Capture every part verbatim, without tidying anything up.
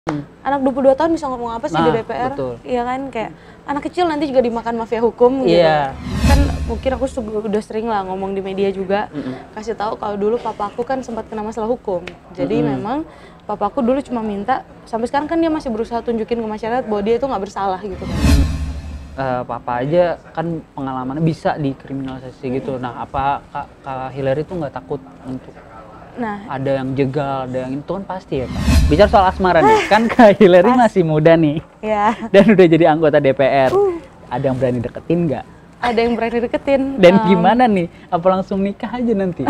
Hmm. Anak dua puluh dua tahun bisa ngomong apa sih Nah, di D P R? betul. Iya kan, kayak anak kecil nanti juga dimakan mafia hukum gitu. Iya. Kan mungkin aku udah sering lah ngomong di media juga, Mm-mm. kasih tahu kalau dulu papa aku kan sempat kena masalah hukum. Jadi Mm-mm. memang papa aku dulu cuma minta, sampai sekarang kan dia masih berusaha tunjukin ke masyarakat bahwa dia itu nggak bersalah gitu kan. Uh, papa aja kan pengalamannya bisa dikriminalisasi hmm. gitu. Nah, apa Kak, Kak Hillary tuh nggak takut untuk nah, ada yang jegal, ada yang itu kan pasti ya Kak. Bicara soal asmara nih, kan Kak Hillary masih muda nih. Ya. Dan udah jadi anggota D P R. Uh. Ada yang berani deketin nggak? Ada yang berani deketin. Dan um, gimana nih? Apa langsung nikah aja nanti?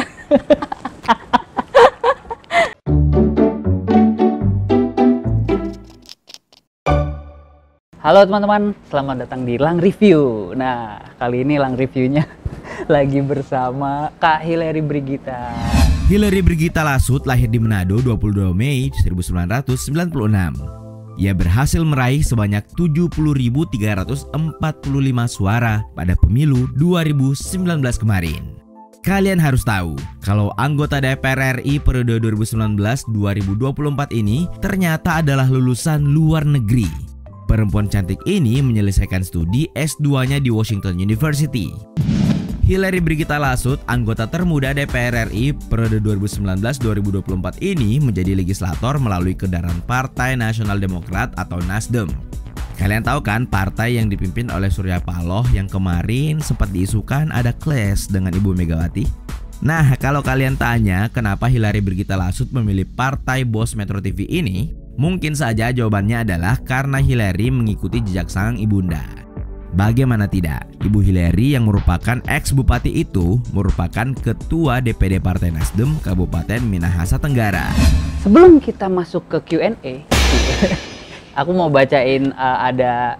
Halo teman-teman, selamat datang di Lang Review. Nah, kali ini Lang Reviewnya lagi bersama Kak Hillary Brigita. Hillary Brigita Lasut lahir di Manado dua puluh dua Mei seribu sembilan ratus sembilan puluh enam. Ia berhasil meraih sebanyak tujuh puluh ribu tiga ratus empat puluh lima suara pada pemilu dua ribu sembilan belas kemarin. Kalian harus tahu, kalau anggota D P R R I periode dua ribu sembilan belas sampai dua ribu dua puluh empat ini ternyata adalah lulusan luar negeri. Perempuan cantik ini menyelesaikan studi S dua-nya di Washington University. Hillary Brigita Lasut, anggota termuda D P R R I periode dua ribu sembilan belas sampai dua ribu dua puluh empat ini menjadi legislator melalui kendaraan Partai Nasional Demokrat atau Nasdem. Kalian tahu kan partai yang dipimpin oleh Surya Paloh yang kemarin sempat diisukan ada clash dengan Ibu Megawati? Nah, kalau kalian tanya kenapa Hillary Brigita Lasut memilih partai bos Metro T V ini, mungkin saja jawabannya adalah karena Hillary mengikuti jejak sang ibunda. Bagaimana tidak, Ibu Hillary yang merupakan ex-bupati itu merupakan ketua D P D Partai Nasdem Kabupaten Minahasa Tenggara. Sebelum kita masuk ke Q and A, aku mau bacain uh, ada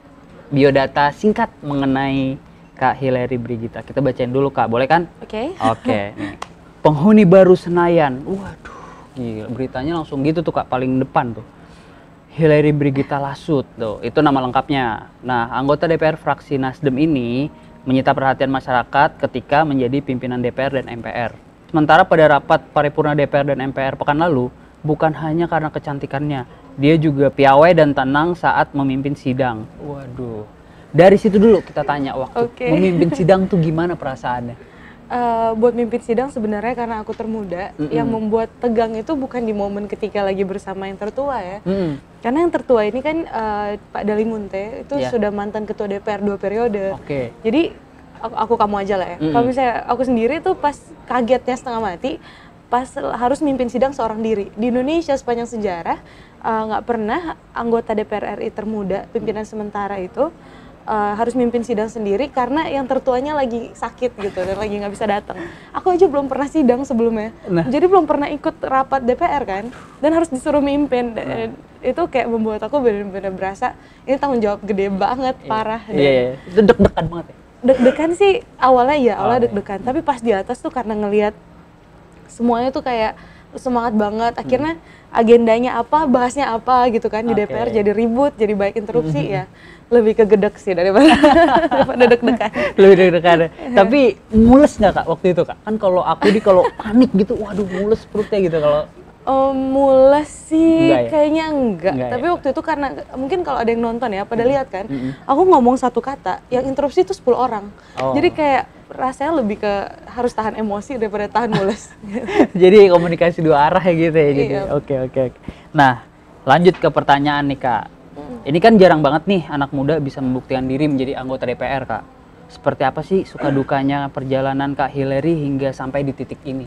biodata singkat mengenai Kak Hillary Brigita. Kita bacain dulu Kak, boleh kan? Oke. Okay. Oke. Okay. Penghuni baru Senayan. Waduh, gila, beritanya langsung gitu tuh Kak, paling depan tuh. Hillary Brigita Lasut tuh, itu nama lengkapnya. Nah, anggota D P R fraksi Nasdem ini menyita perhatian masyarakat ketika menjadi pimpinan D P R dan M P R. Sementara pada rapat paripurna D P R dan M P R pekan lalu, bukan hanya karena kecantikannya, dia juga piawai dan tenang saat memimpin sidang. Waduh. Dari situ dulu kita tanya waktu okay. memimpin sidang tuh gimana perasaannya? Uh, buat mimpin sidang sebenarnya karena aku termuda, mm-mm. yang membuat tegang itu bukan di momen ketika lagi bersama yang tertua ya. Mm. Karena yang tertua ini kan uh, Pak Dalimunte itu yeah. sudah mantan ketua D P R dua periode. Okay. Jadi aku, aku kamu aja lah ya. Mm-mm. Kalau misalnya aku sendiri tuh pas kagetnya setengah mati, pas harus mimpin sidang seorang diri. Di Indonesia sepanjang sejarah nggak uh, pernah anggota D P R R I termuda pimpinan sementara itu Uh, harus mimpin sidang sendiri karena yang tertuanya lagi sakit gitu dan lagi nggak bisa datang. Aku aja belum pernah sidang sebelumnya, nah. jadi belum pernah ikut rapat D P R kan, dan harus disuruh mimpin. Dan nah. itu kayak membuat aku benar-benar berasa ini tanggung jawab gede banget, yeah. parah. Iya, yeah, yeah. itu deg-degan banget ya? Deg-degan sih awalnya ya, awalnya oh, deg-degan, yeah. tapi pas di atas tuh karena ngelihat semuanya tuh kayak semangat banget, akhirnya hmm. agendanya apa, bahasnya apa gitu kan di okay. D P R, jadi ribut, jadi banyak interupsi hmm. ya. Lebih ke gedek sih daripada daripada deg-degan. Lebih deg-degan. Tapi mules nggak Kak waktu itu Kak? Kan kalau aku di kalau panik gitu, waduh mules perutnya gitu kalau. Oh, mules sih enggak ya? Kayaknya enggak. enggak Tapi ya? Waktu itu karena mungkin kalau ada yang nonton ya, pada hmm. lihat kan, hmm. aku ngomong satu kata, yang interupsi itu sepuluh orang. Oh. Jadi kayak rasanya lebih ke harus tahan emosi daripada tahan mules. Jadi komunikasi dua arah ya gitu ya. Jadi iya. Oke oke oke. Nah, lanjut ke pertanyaan nih Kak. Ini kan jarang banget nih anak muda bisa membuktikan diri menjadi anggota D P R Kak. Seperti apa sih suka dukanya perjalanan Kak Hillary hingga sampai di titik ini?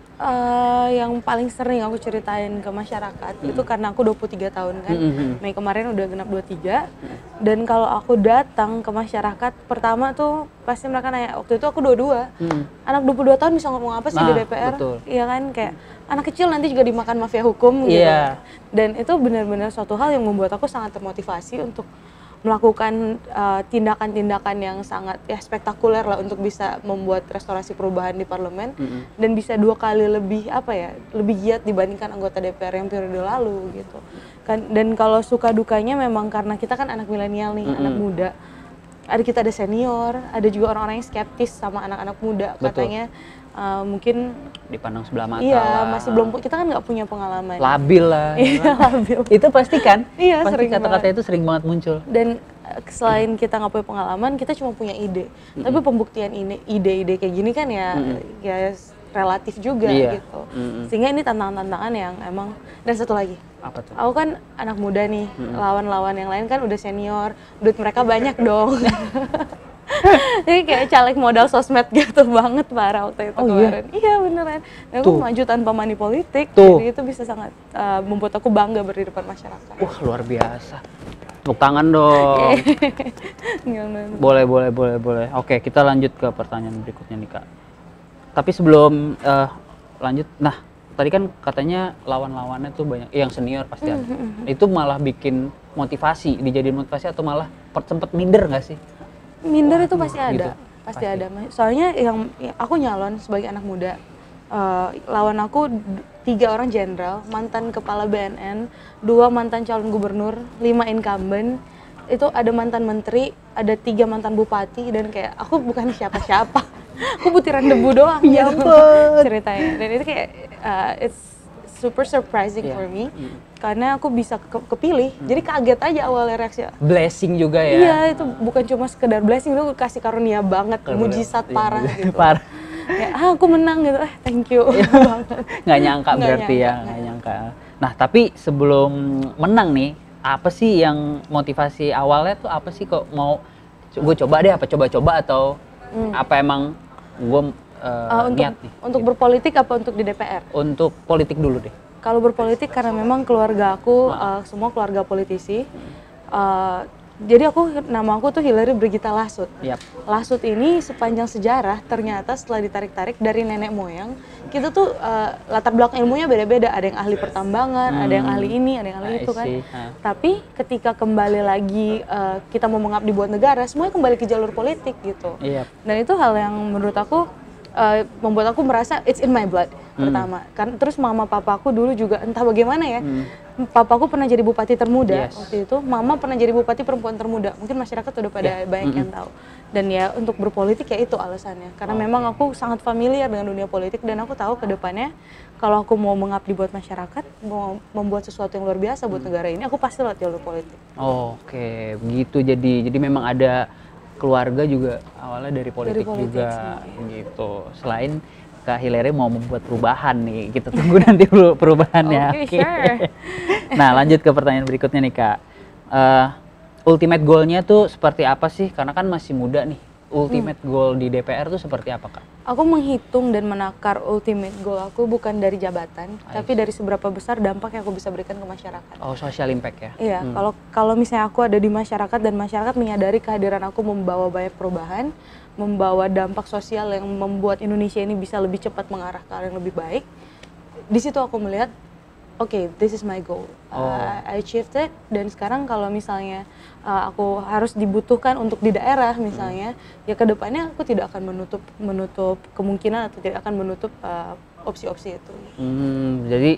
Uh, yang paling sering aku ceritain ke masyarakat mm-hmm. itu karena aku dua puluh tiga tahun kan, mm-hmm. Mei kemarin udah genap dua puluh tiga, mm-hmm. dan kalau aku datang ke masyarakat pertama tuh pasti mereka nanya, waktu itu aku dua puluh dua, mm. anak dua puluh dua tahun bisa ngomong apa sih nah, di D P R? Iya kan, kayak anak kecil nanti juga dimakan mafia hukum gitu, yeah. dan itu benar-benar suatu hal yang membuat aku sangat termotivasi untuk melakukan uh, tindakan-tindakan yang sangat ya spektakuler lah untuk bisa membuat restorasi perubahan di parlemen, mm-hmm. dan bisa dua kali lebih apa ya lebih giat dibandingkan anggota D P R yang periode lalu gitu kan. Dan kalau suka dukanya memang karena kita kan anak milenial nih, mm-hmm. anak muda, ada kita ada senior, ada juga orang-orang yang skeptis sama anak-anak muda. Betul. Katanya uh, mungkin Dipandang sebelah mata iya lah. masih belum, kita kan nggak punya pengalaman. Labil lah. Iya, labil. Itu pasti kan? Iya, pasti sering kata-kata banget. itu sering banget muncul. Dan uh, selain kita nggak punya pengalaman, kita cuma punya ide. Mm-hmm. Tapi pembuktian ini ide-ide kayak gini kan ya mm-hmm. ya relatif juga iya. gitu. Mm-hmm. Sehingga ini tantangan-tantangan yang emang. Dan satu lagi, apa tuh? aku kan anak muda nih, mm-hmm. lawan-lawan yang lain kan udah senior, duit mereka banyak dong. Jadi kayak caleg modal sosmed gitu banget parah waktu itu oh, kemarin. Iya, iya beneran. Dan aku maju tanpa money politik, Tuh. jadi itu bisa sangat uh, membuat aku bangga berdiri di depan masyarakat. Wah luar biasa. Tepuk tangan dong. boleh, boleh, boleh, boleh. Oke, kita lanjut ke pertanyaan berikutnya nih Kak. Tapi sebelum uh, lanjut, nah tadi kan katanya lawan-lawannya tuh banyak, yang senior pasti ada. Mm-hmm. Itu malah bikin motivasi, dijadiin motivasi atau malah sempet minder nggak sih? Minder. Wah, itu pasti gitu. ada, pasti, pasti ada. Soalnya yang ya, aku nyalon sebagai anak muda, uh, lawan aku d- tiga orang jenderal, mantan kepala B N N, dua mantan calon gubernur, lima incumbent, itu ada mantan menteri, ada tiga mantan bupati, dan kayak aku bukan siapa-siapa, aku butiran debu doang ya gitu ceritanya. Dan itu kayak uh, it's super surprising yeah. for me, mm. karena aku bisa ke- kepilih, mm. jadi kaget aja awalnya reaksi. Blessing juga ya? Iya, itu bukan cuma sekedar blessing, itu kasih karunia banget, Karunia. mujizat iya, parah iya. gitu. Parah. Ya, ah, aku menang gitu, eh thank you. Nggak nyangka nggak berarti nyangka, ya, nggak nyangka. Nah tapi sebelum menang nih, apa sih yang motivasi awalnya tuh apa sih kok mau, gue coba deh apa coba-coba atau mm. apa emang gue Uh, uh, untuk, niat nih, untuk gitu. berpolitik apa untuk di D P R? Untuk politik dulu deh. Kalau berpolitik karena memang keluarga aku uh, semua keluarga politisi. Uh, jadi aku nama aku tuh Hillary Brigita Lasut. Yap. Lasut ini sepanjang sejarah ternyata setelah ditarik-tarik dari nenek moyang, kita tuh uh, latar belakang ilmunya beda-beda. Ada yang ahli pertambangan, hmm. ada yang ahli ini, ada yang ahli I itu kan. Huh. Tapi ketika kembali lagi uh, kita mau mengabdi buat negara, semuanya kembali ke jalur politik gitu. Yep. Dan itu hal yang menurut aku Uh, membuat aku merasa it's in my blood hmm. pertama kan. Terus mama papaku dulu juga entah bagaimana ya, hmm. papaku pernah jadi bupati termuda yes. waktu itu, mama pernah jadi bupati perempuan termuda, mungkin masyarakat udah pada yeah. banyak hmm. yang tahu. Dan ya untuk berpolitik ya itu alasannya, karena okay. memang aku sangat familiar dengan dunia politik dan aku tahu ke depannya kalau aku mau mengabdi buat masyarakat, mau membuat sesuatu yang luar biasa buat hmm. negara ini, aku pasti lewat jalur politik. Oh, oke okay. begitu. Jadi jadi memang ada keluarga juga awalnya dari politik, dari politik juga semua, ya. Gitu. Selain Kak Hillary mau membuat perubahan nih, kita tunggu nanti perubahannya. Oke, okay, sure. Nah lanjut ke pertanyaan berikutnya nih Kak. Uh, ultimate goal-nya tuh seperti apa sih? Karena kan masih muda nih. Ultimate hmm. goal di D P R tuh seperti apa Kak? Aku menghitung dan menakar ultimate goal aku bukan dari jabatan, Ais. tapi dari seberapa besar dampak yang aku bisa berikan ke masyarakat. Oh, social impact ya? Iya, hmm. kalau kalau misalnya aku ada di masyarakat dan masyarakat menyadari kehadiran aku membawa banyak perubahan, membawa dampak sosial yang membuat Indonesia ini bisa lebih cepat mengarah ke arah yang lebih baik, di situ aku melihat, oke, okay, this is my goal. Oh. Uh, I achieved it, dan sekarang kalau misalnya uh, aku harus dibutuhkan untuk di daerah misalnya, hmm. ya kedepannya aku tidak akan menutup menutup kemungkinan atau tidak akan menutup uh, opsi-opsi itu. Hmm, jadi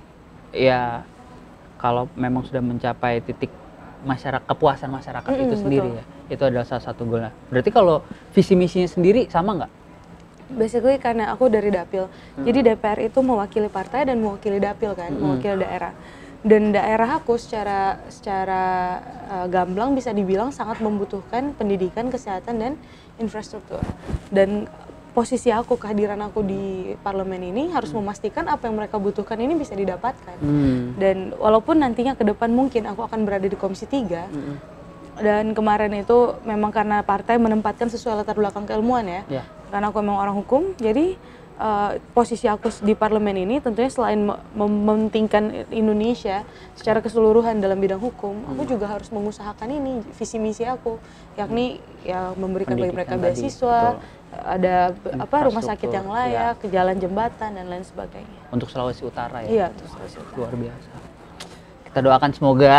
ya kalau memang sudah mencapai titik masyarakat, kepuasan masyarakat mm-hmm, itu sendiri betul. Ya, itu adalah salah satu goalnya. Berarti kalau visi misinya sendiri sama nggak? Basically karena aku dari Dapil, hmm. jadi D P R itu mewakili partai dan mewakili Dapil kan, hmm. mewakili daerah. Dan daerah aku secara secara uh, gamblang bisa dibilang sangat membutuhkan pendidikan, kesehatan, dan infrastruktur. Dan posisi aku, kehadiran aku di parlemen ini harus memastikan apa yang mereka butuhkan ini bisa didapatkan. Hmm. Dan walaupun nantinya ke depan mungkin aku akan berada di Komisi tiga, hmm. dan kemarin itu memang karena partai menempatkan sesuai latar belakang keilmuan ya, yeah. karena aku memang orang hukum, jadi uh, posisi aku di parlemen ini tentunya selain mementingkan Indonesia secara keseluruhan dalam bidang hukum, hmm. aku juga harus mengusahakan ini visi misi aku, yakni ya memberikan bagi mereka beasiswa, ada apa rumah sakit yang layak, ya. jalan jembatan dan lain sebagainya. Untuk Sulawesi Utara ya? Iya, untuk Sulawesi Utara. Luar biasa. Kita doakan semoga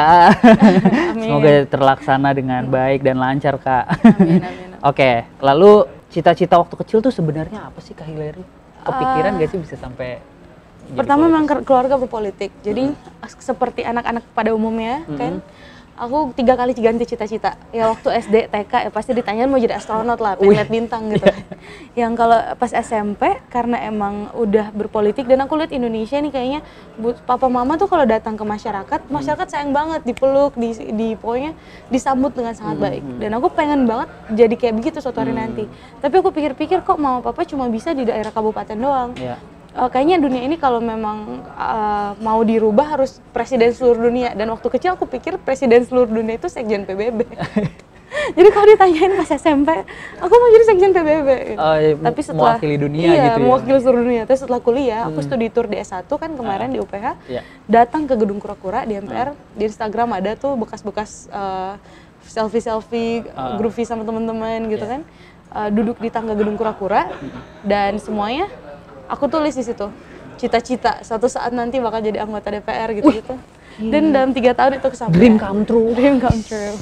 semoga terlaksana dengan baik dan lancar Kak. Amin, amin, amin. Oke, lalu cita-cita waktu kecil tuh sebenarnya apa sih Kak Hillary? Kepikiran uh, gak sih bisa sampai? Pertama memang keluarga berpolitik, jadi mm-hmm. seperti anak-anak pada umumnya mm-hmm. kan Aku tiga kali ganti cita-cita. Ya waktu S D, T K ya pasti ditanyain mau jadi astronot lah, pengen lihat bintang gitu. Yang kalau pas S M P karena emang udah berpolitik dan aku lihat Indonesia nih kayaknya bu, papa mama tuh kalau datang ke masyarakat, masyarakat sayang banget dipeluk, di, di pokoknya disambut dengan sangat baik. Dan aku pengen banget jadi kayak begitu suatu hari nanti. Tapi aku pikir-pikir kok mama papa cuma bisa di daerah kabupaten doang. Yeah. Uh, kayaknya dunia ini kalau memang uh, mau dirubah harus presiden seluruh dunia, dan waktu kecil aku pikir presiden seluruh dunia itu sekjen P B B. Jadi kalau ditanyain pas S M P, aku mau jadi sekjen P B B. Oh, iya, tapi setelah mewakili dunia iya, gitu ya. mewakili seluruh dunia. Terus setelah kuliah, aku Hmm. studi tour di S satu kan kemarin Ah. di U P H. Iya. Datang ke gedung kura-kura di M P R, di Instagram ada tuh bekas-bekas uh, selfie-selfie, Ah. groovy sama teman-teman gitu Iya. kan. Uh, duduk di tangga gedung kura-kura dan semuanya aku tulis di situ cita-cita suatu saat nanti bakal jadi anggota D P R gitu-gitu. Dan dalam tiga tahun itu kesampaian. Dream come true. Dream come true.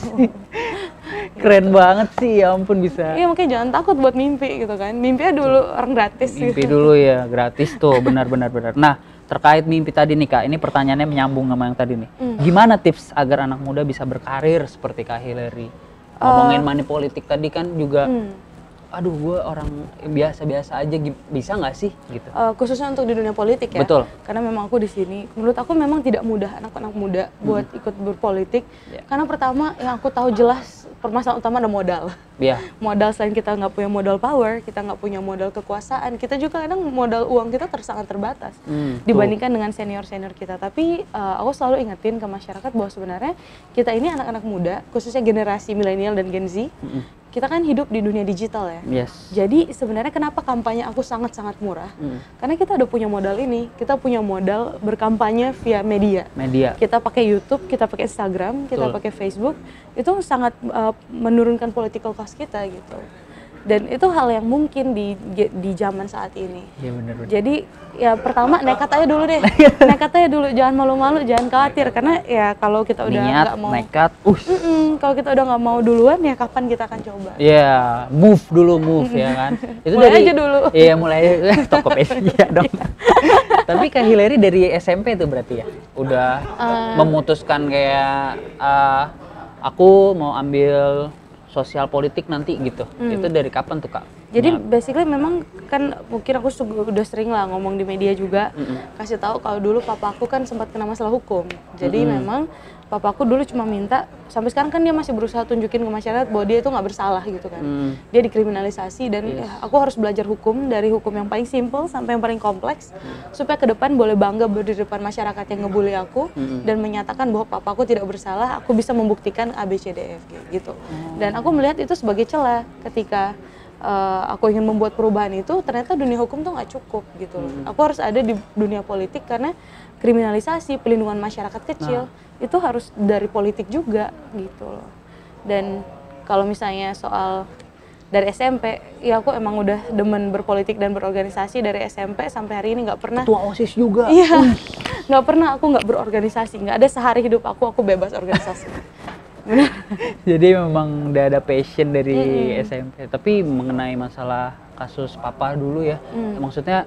Keren banget sih, ya ampun bisa. Iya makanya jangan takut buat mimpi gitu kan. Mimpinya dulu orang gratis. Mimpi gitu. dulu ya, gratis tuh, benar-benar benar. Nah, terkait mimpi tadi nih Kak, ini pertanyaannya menyambung sama yang tadi nih. Hmm. Gimana tips agar anak muda bisa berkarir seperti Kak Hillary? Ngomongin money politik tadi kan juga, Hmm. aduh gue orang biasa-biasa aja, gi- bisa nggak sih gitu? Uh, khususnya untuk di dunia politik ya. Betul. Karena memang aku di sini, menurut aku memang tidak mudah anak-anak muda buat ikut berpolitik. Ya. Karena pertama yang aku tahu jelas permasalahan utama ada modal. Ya, Modal selain kita nggak punya modal power, kita nggak punya modal kekuasaan, kita juga kadang modal uang kita ter, sangat terbatas Hmm, dibandingkan dengan senior-senior kita. Tapi uh, aku selalu ingetin ke masyarakat bahwa sebenarnya kita ini anak-anak muda, khususnya generasi milenial dan Gen Z, Mm-mm. kita kan hidup di dunia digital ya. yes. Jadi sebenarnya kenapa kampanye aku sangat-sangat murah? Mm. Karena kita udah punya modal ini, kita punya modal berkampanye via media. Media. Kita pakai YouTube, kita pakai Instagram, kita Betul. pakai Facebook, itu sangat uh, menurunkan political cost kita gitu. Dan itu hal yang mungkin di di zaman saat ini. Iya benar-benar. Jadi ya pertama nekat aja dulu deh, nekat aja dulu, jangan malu-malu, jangan khawatir karena ya kalau kita udah Niat, nggak mau, nekat, uh. Mm-mm, kalau kita udah nggak mau duluan ya kapan kita akan coba? Ya, move dulu move ya kan. Itu Mulai dari aja dulu. Iya, mulai Tokopedia dong. Tapi Kak Hillary dari S M P tuh berarti ya udah Uh. memutuskan kayak uh, aku mau ambil sosial politik nanti gitu. Hmm. Itu dari kapan tuh Kak? Jadi Nah, basically memang kan mungkin aku su- udah sering lah ngomong di media juga, Mm-mm. kasih tahu kalau dulu papa aku kan sempat kena masalah hukum. Jadi Mm-mm. memang papa aku dulu cuma minta, sampai sekarang kan dia masih berusaha tunjukin ke masyarakat bahwa dia itu nggak bersalah gitu kan. Mm. Dia dikriminalisasi dan Yes. ya, aku harus belajar hukum dari hukum yang paling simple sampai yang paling kompleks supaya ke depan boleh bangga berdiri di depan masyarakat yang ngebully aku Mm-mm. dan menyatakan bahwa papa aku tidak bersalah, aku bisa membuktikan A B C D E F G gitu. Dan aku melihat itu sebagai celah ketika uh, aku ingin membuat perubahan itu, ternyata dunia hukum tuh nggak cukup gitu loh. Aku harus ada di dunia politik karena kriminalisasi, pelindungan masyarakat kecil itu harus dari politik juga gitu loh. Dan kalau misalnya soal dari S M P, ya aku emang udah demen berpolitik dan berorganisasi dari S M P sampai hari ini nggak pernah. ketua OSIS juga. Iya, nggak pernah aku nggak berorganisasi, nggak ada sehari hidup aku aku bebas organisasi. Bener. Jadi memang udah ada passion dari Mm-mm. S M P. Tapi mengenai masalah kasus papa dulu ya, Mm. maksudnya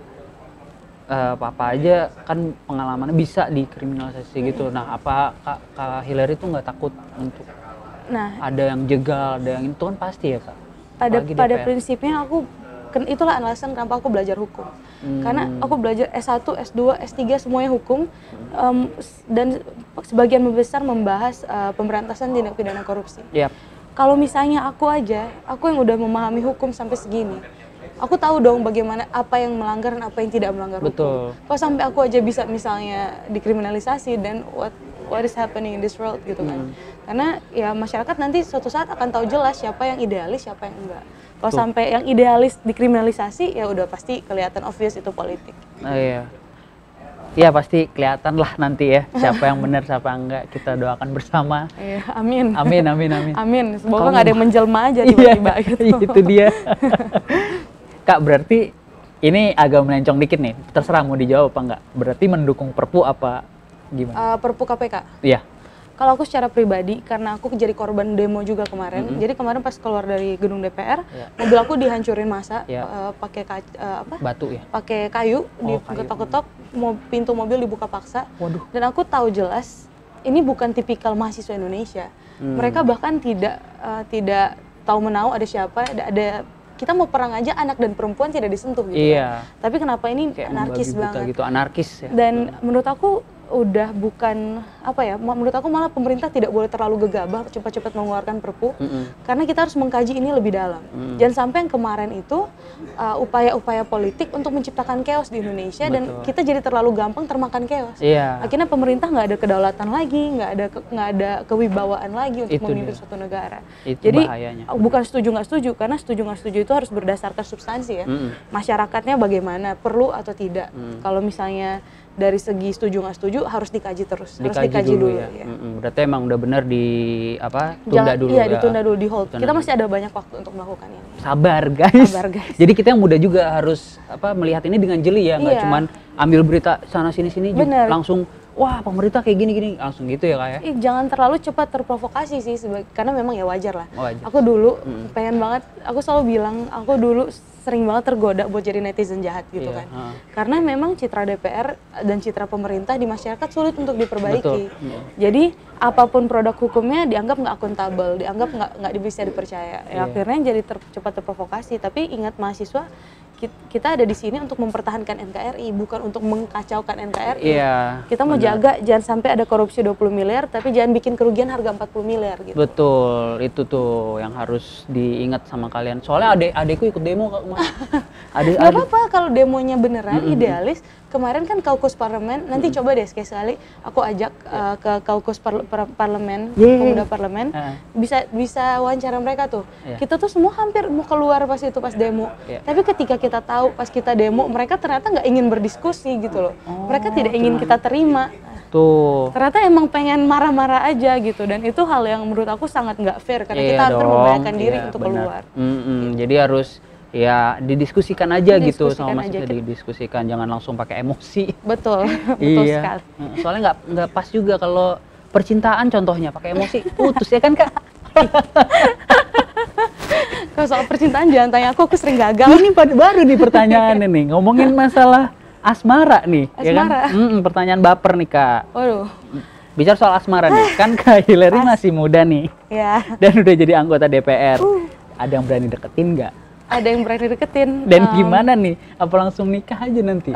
eh, papa aja kan pengalamannya bisa dikriminalisasi gitu. Nah, apa Kak, Kak Hillary tuh nggak takut untuk Nah, ada yang jegal, ada yang itu kan pasti ya Kak? pada Apalagi pada D P R. prinsipnya aku ken- itulah alasan kenapa aku belajar hukum. Hmm. Karena aku belajar S satu, S dua, S tiga semuanya hukum em, s- dan sebagian besar membahas eh, pemberantasan tindak pidana korupsi. Yap. Kalau misalnya aku aja, aku yang udah memahami hukum sampai segini, aku tahu dong bagaimana apa yang melanggar dan apa yang tidak melanggar Betul. hukum. Kalau sampai aku aja bisa misalnya dikriminalisasi, dan what what is happening in this world gitu kan. Hmm. Karena ya masyarakat nanti suatu saat akan tahu jelas siapa yang idealis, siapa yang enggak. Kalau Tuh. sampai yang idealis dikriminalisasi, ya udah pasti kelihatan obvious itu politik. Oh, iya. Iya pasti kelihatan lah nanti ya siapa yang benar siapa yang enggak, kita doakan bersama. Iya, amin. Amin amin amin. Amin. Semoga Kamu- nggak ada yang menjelma aja Iya, tiba-tiba gitu. itu dia. Kak, berarti ini agak melencong dikit nih, terserah mau dijawab apa enggak. Berarti mendukung Perpu apa gimana? Uh, Perpu K P K. Iya. Kalau aku secara pribadi, karena aku jadi korban demo juga kemarin. Mm-hmm. Jadi kemarin pas keluar dari gedung D P R, Iya. mobil aku dihancurin massa, Iya. uh, pakai kac- uh, apa? Batu ya. Pakai kayu, Oh, diketok-ketok, mo- pintu mobil dibuka paksa. Waduh. Dan aku tahu jelas ini bukan tipikal mahasiswa Indonesia. Hmm. Mereka bahkan tidak uh, tidak tahu menahu ada siapa, ada, ada kita mau perang aja anak dan perempuan tidak disentuh gitu. Iya. Kan. Tapi kenapa ini Kayak anarkis membabi buta banget? gitu, anarkis ya. Dan menurut aku udah bukan apa ya, menurut aku malah pemerintah tidak boleh terlalu gegabah cepat-cepat mengeluarkan perpu, Mm-mm. karena kita harus mengkaji ini lebih dalam. Mm. Jangan sampai yang kemarin itu uh, upaya-upaya politik untuk menciptakan chaos di Indonesia. Betul. Dan kita jadi terlalu gampang termakan chaos. Iya. Akhirnya pemerintah nggak ada kedaulatan lagi, nggak ada ke- nggak ada kewibawaan lagi untuk Itu memimpin dia. suatu negara. Itu Jadi bahayanya. bukan setuju nggak setuju, karena setuju nggak setuju itu harus berdasarkan substansi ya. Mm-mm. Masyarakatnya bagaimana, perlu atau tidak. Mm. Kalau misalnya dari segi setuju nggak setuju harus dikaji terus, harus Dikaji dikaji dulu, dulu, ya. ya. Mm-mm. Berarti emang udah benar di apa? Tunda Jangan- dulu iya, ya. ditunda dulu, di hold. Ditunda Kita dulu. masih ada banyak waktu untuk melakukan ini. Sabar guys. Sabar, guys. Jadi kita yang muda juga harus apa melihat ini dengan jeli ya, nggak Iya. cuman ambil berita sana sini sini ju- Bener. langsung wah pemerintah kayak gini gini langsung gitu ya kak ya. Ih, jangan terlalu cepat terprovokasi sih, seba- karena memang ya wajar lah. Wajar. Aku dulu Mm. pengen banget, aku selalu bilang, aku dulu sering banget tergoda buat jadi netizen jahat gitu Iya, kan. ha. Karena memang citra D P R dan citra pemerintah di masyarakat sulit untuk diperbaiki. Betul. Mm. Jadi apapun produk hukumnya dianggap nggak akuntabel, dianggap nggak nggak bisa dipercaya. Ya, Iya. akhirnya jadi ter- cepat terprovokasi. Tapi ingat mahasiswa, kit- kita ada di sini untuk mempertahankan N K R I, bukan untuk mengkacaukan N K R I. Iya. Kita mau benar. jaga jangan sampai ada korupsi dua puluh miliar, tapi jangan bikin kerugian harga empat puluh miliar gitu. Betul, itu tuh yang harus diingat sama kalian. Soalnya adek adekku ikut demo kak kemarin. Adek Gak adek. apa-apa kalau demonya beneran, Mm-mm. idealis. Kemarin kan kaukus parlemen, nanti coba deh sekali-sekali aku ajak uh, ke kaukus par- par- parlemen, Yeay. pemuda parlemen, Heeh. bisa bisa wawancara mereka tuh. Iya. Kita tuh semua hampir mau keluar pas itu pas demo. Iya. Tapi ketika kita tahu pas kita demo, mereka ternyata nggak ingin berdiskusi gitu loh. Oh, mereka tidak ingin kita terima. Tuh. Ternyata emang pengen marah-marah aja gitu, dan itu hal yang menurut aku sangat nggak fair karena Iya kita hampir dong, membahayakan diri iya, untuk benar. keluar. Mm-mm, Jadi harus ya didiskusikan aja gitu Didiskusikan sama aja. maksudnya didiskusikan, jangan langsung pakai emosi. Betul, betul Iya. sekali. Mm, Soalnya nggak nggak pas juga kalau percintaan contohnya pakai emosi putus ya kan kak. Kalau soal percintaan jangan tanya aku, aku sering gagal. Ini pad- baru nih pertanyaannya nih ngomongin masalah asmara nih, ya kan? Asmara. Mm-mm, pertanyaan baper nih kak. Waduh, Bicara soal asmara nih, kan Kak Hillary masih muda nih ya. dan udah jadi anggota D P R. Ada yang berani deketin nggak? Ada yang berani deketin. Dan em, gimana nih? Apa langsung nikah aja nanti?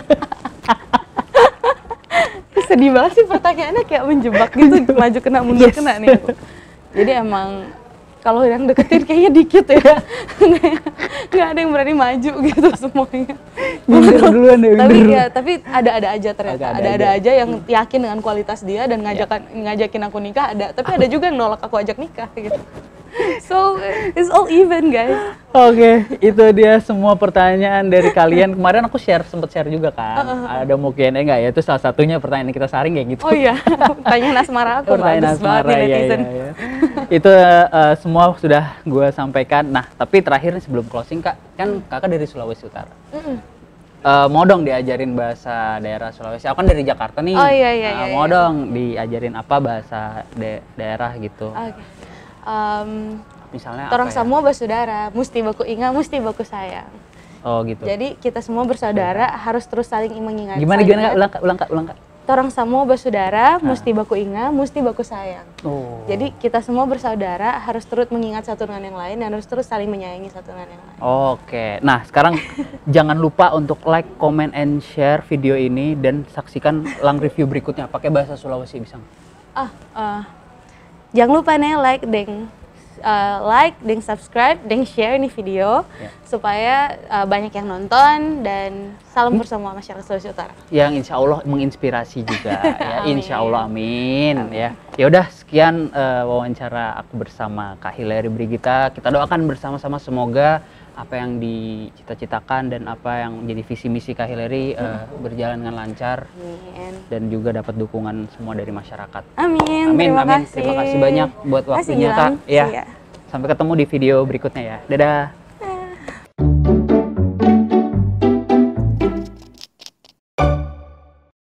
Sedih banget sih pertanyaannya, kayak menjebak gitu, maju kena mundur kena nih aku. Jadi emang kalau yang deketin kayaknya dikit ya. Nggak ada yang berani maju gitu semuanya. Minder duluan deh, Tapi minder. ya, tapi ada-ada aja ternyata. Ada-ada Ada-ada aja. aja yang yakin dengan kualitas dia dan ngajakan ngajakin aku nikah ada. Tapi ada juga yang nolak aku ajak nikah gitu. So it's all even guys. Oke, itu dia semua pertanyaan dari kalian. Kemarin aku share, sempet share juga kan. Ada mau Q and A nggak ya? Itu salah satunya pertanyaan yang kita saring kayak gitu. Oh iya, pertanyaan asmara aku Pertanyaan bagus banget nih asmara, iya, netizen. iya, iya. Itu eh, semua sudah gue sampaikan. Nah, tapi terakhir nih sebelum closing kak, kan kakak dari Sulawesi Utara. Mm-mm. Eh, mau dong diajarin bahasa daerah Sulawesi. Aku kan dari Jakarta nih. Oh, iya, iya, Nah, iya, mau iya. dong diajarin apa bahasa de- daerah gitu. Oke. Em, Misalnya Torang apa ya? semua bersaudara, mesti baku ingat, mesti baku sayang. Oh gitu. Jadi kita semua bersaudara harus terus saling mengingat. Gimana saling gimana kak? ingat. Ulang kak, ulang kak, ulang kak. Torang semua bersaudara, mesti baku ingat, mesti baku sayang. Oh. Jadi kita semua bersaudara harus terus mengingat satu dengan yang lain dan harus terus saling menyayangi satu dengan yang lain. Oke, nah sekarang jangan lupa untuk like, comment, and share video ini dan saksikan Lang review berikutnya pakai bahasa Sulawesi bisa nggak? Ah, eh, jangan lupa nih like, deng, eh, like, deng subscribe, deng share nih video Ya. supaya eh, banyak yang nonton dan salam bersama masyarakat Sulawesi Utara. Yang insya Allah menginspirasi juga ya, Amin. insya Allah amin, ya. Ya udah sekian eh, wawancara aku bersama Kak Hillary Brigita. Kita doakan bersama-sama semoga apa yang dicita-citakan dan apa yang jadi visi misi Kak Hillary eh, berjalan dengan lancar Amin. dan juga dapat dukungan semua dari masyarakat. Amin. Amin, Terima amin. kasih. Terima kasih banyak buat Terima kasih, waktunya Gilang. Kak. Ya. Iya. Sampai ketemu di video berikutnya ya. Dadah.